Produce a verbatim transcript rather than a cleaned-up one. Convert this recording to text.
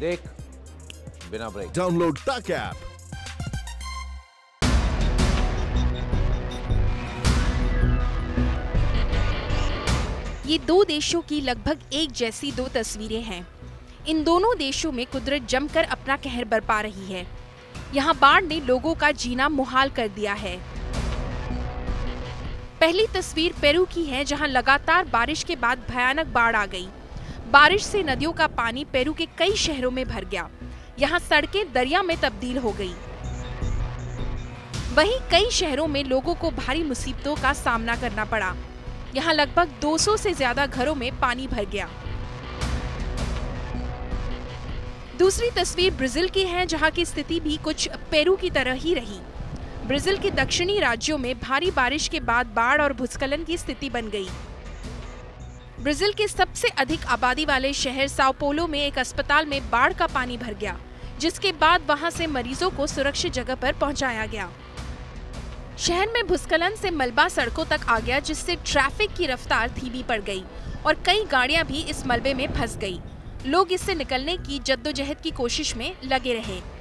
देख बिना break. Download तक ऐप। ये दो देशों की लगभग एक जैसी दो तस्वीरें हैं। इन दोनों देशों में कुदरत जमकर अपना कहर बरपा रही है। यहाँ बाढ़ ने लोगों का जीना मुहाल कर दिया है। पहली तस्वीर पेरू की है, जहाँ लगातार बारिश के बाद भयानक बाढ़ आ गई। बारिश से नदियों का पानी पेरू के कई शहरों में भर गया। यहाँ सड़कें दरिया में तब्दील हो गई। वहीं कई शहरों में लोगों को भारी मुसीबतों का सामना करना पड़ा। यहाँ लगभग दो सौ से ज्यादा घरों में पानी भर गया। दूसरी तस्वीर ब्राजील की है, जहाँ की स्थिति भी कुछ पेरू की तरह ही रही। ब्राजील के दक्षिणी राज्यों में भारी बारिश के बाद बाढ़ और भूस्खलन की स्थिति बन गई। ब्राजील के सबसे अधिक आबादी वाले शहर साओ पोलो में एक अस्पताल में बाढ़ का पानी भर गया, जिसके बाद वहां से मरीजों को सुरक्षित जगह पर पहुंचाया गया। शहर में भूस्खलन से मलबा सड़कों तक आ गया, जिससे ट्रैफिक की रफ्तार धीमी पड़ गई और कई गाड़ियां भी इस मलबे में फंस गई। लोग इससे निकलने की जद्दोजहद की कोशिश में लगे रहे।